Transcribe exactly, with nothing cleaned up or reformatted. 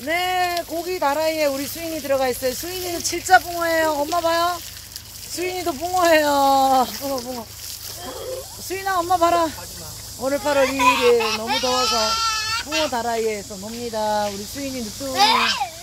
네, 고기 다라이에 우리 수인이 들어가 있어요. 수인이는 진짜 붕어예요. 엄마 봐요. 수인이도 붕어예요. 붕어, 붕어. 수인아, 엄마 봐라. 오늘 팔월 이일에 너무 더워서 붕어 다라이에서 놉니다. 우리 수인이 늦둥이.